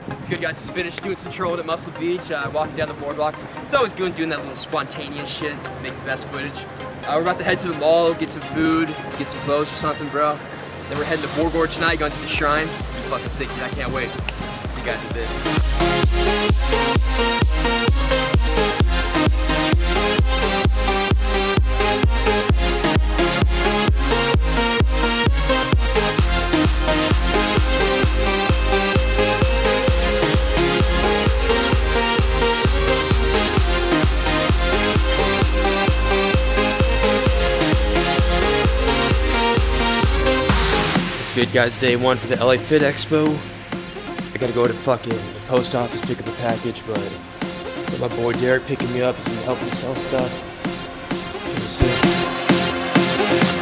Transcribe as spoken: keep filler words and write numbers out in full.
It's good, guys. Finished doing some trolling at Muscle Beach, uh, walking down the boardwalk. It's always good doing that little spontaneous shit, make the best footage. Uh, we're about to head to the mall, get some food, get some clothes or something, bro. Then we're heading to Borgore tonight, going to the shrine. It's fucking sick, dude. I can't wait. See you guys in a bit. Good, guys, day one for the L A Fit Expo. I gotta go to fucking the post office, pick up a package, but my boy Derek picking me up. He's gonna help me sell stuff. It's gonna be sick.